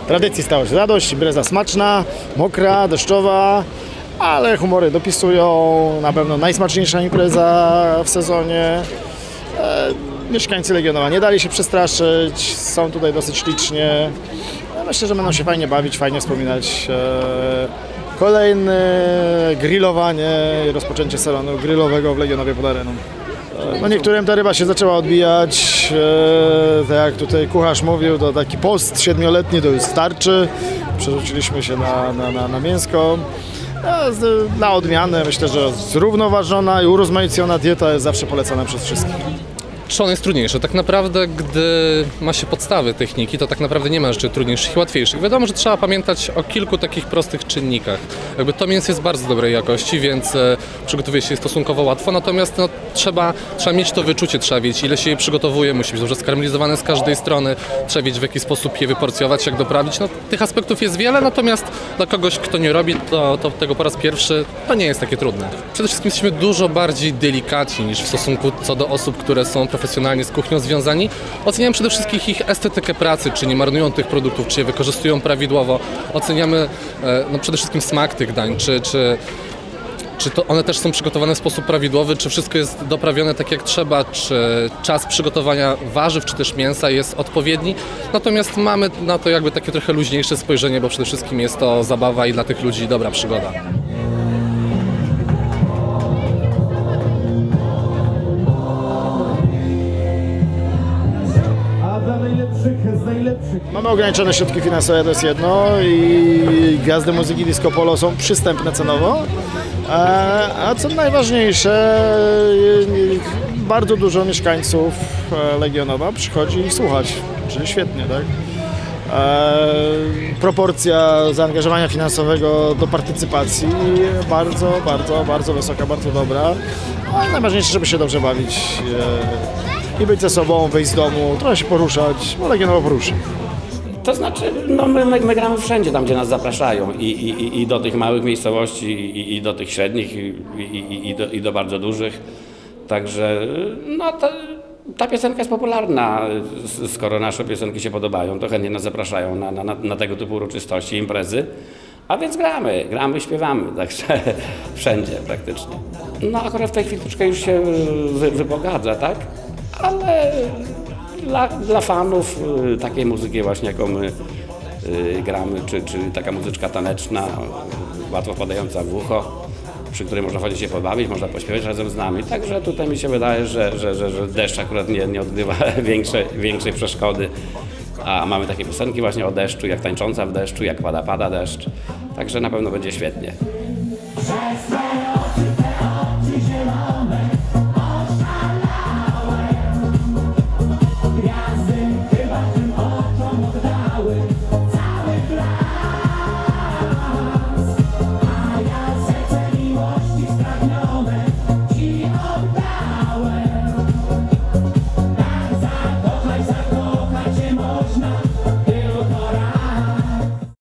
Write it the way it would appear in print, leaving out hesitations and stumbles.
tradycji stało się zadość. Impreza smaczna, mokra, deszczowa, ale humory dopisują. Na pewno najsmaczniejsza impreza w sezonie. Mieszkańcy Legionowa nie dali się przestraszyć, są tutaj dosyć licznie. Myślę, że będą się fajnie bawić, fajnie wspominać kolejne grillowanie i rozpoczęcie sezonu grillowego w Legionowie pod Areną. No niektórym ta ryba się zaczęła odbijać, tak jak tutaj kucharz mówił, to taki post 7-letni to już starczy. Przerzuciliśmy się na mięsko. Dla odmiany myślę, że zrównoważona i urozmaicona dieta jest zawsze polecana przez wszystkich. Czy on jest trudniejszy? Tak naprawdę, gdy ma się podstawy techniki, to tak naprawdę nie ma rzeczy trudniejszych i łatwiejszych. Wiadomo, że trzeba pamiętać o kilku takich prostych czynnikach. Jakby to mięso jest bardzo dobrej jakości, więc przygotowuje się je stosunkowo łatwo, natomiast no, trzeba mieć to wyczucie, trzeba wiedzieć, ile się je przygotowuje, musi być dobrze skarmelizowane z każdej strony, trzeba wiedzieć, w jaki sposób je wyporcjować, jak doprawić. No, tych aspektów jest wiele, natomiast dla kogoś, kto nie robi to tego po raz pierwszy, to nie jest takie trudne. Przede wszystkim jesteśmy dużo bardziej delikatni niż w stosunku co do osób, które są profesjonalnie z kuchnią związani. Oceniamy przede wszystkim ich estetykę pracy, czy nie marnują tych produktów, czy je wykorzystują prawidłowo. Oceniamy no, przede wszystkim smak tych dań, czy to one też są przygotowane w sposób prawidłowy, czy wszystko jest doprawione tak jak trzeba, czy czas przygotowania warzyw, czy też mięsa jest odpowiedni. Natomiast mamy na to jakby takie trochę luźniejsze spojrzenie, bo przede wszystkim jest to zabawa i dla tych ludzi dobra przygoda. Mamy ograniczone środki finansowe, to jest jedno, i gwiazdy muzyki disco polo są przystępne cenowo, a co najważniejsze, bardzo dużo mieszkańców Legionowa przychodzi słuchać, czyli świetnie, tak? Proporcja zaangażowania finansowego do partycypacji bardzo wysoka, bardzo dobra, a najważniejsze, żeby się dobrze bawić i być ze sobą, wyjść z domu, trochę się poruszać, bo Legionowo poruszy. To znaczy, no my gramy wszędzie tam, gdzie nas zapraszają i do tych małych miejscowości, i do tych średnich, i do bardzo dużych. Także no ta piosenka jest popularna, skoro nasze piosenki się podobają, to chętnie nas zapraszają na tego typu uroczystości, imprezy. A więc gramy, śpiewamy, także wszędzie praktycznie. No akurat w tej chwili troszkę już się wypogadza, tak? Ale dla fanów takiej muzyki właśnie, jaką my gramy, czy taka muzyczka taneczna, łatwo wpadająca w ucho, przy której można chodzić się pobawić, można pośpiewać razem z nami. Także tutaj mi się wydaje, że deszcz akurat nie odgrywa większej przeszkody. A mamy takie piosenki właśnie o deszczu, jak Tańcząca w deszczu, jak Pada deszcz. Także na pewno będzie świetnie.